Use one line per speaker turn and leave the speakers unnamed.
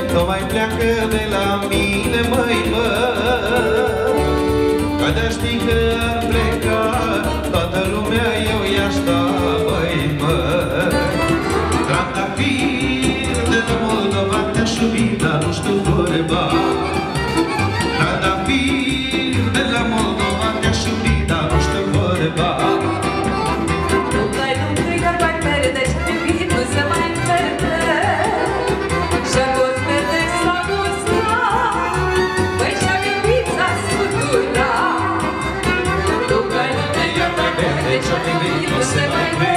nu mai pleacă de la mine, măi, mă. Că de-a ști că ar pleca toată lumea, eu i-aș da, măi, mă. Trandafir de la Moldova te-aș iubi, dar nu știu vorba. Trandafir de la Moldova te-aș iubi, dar nu știu vorba.
Nu se mai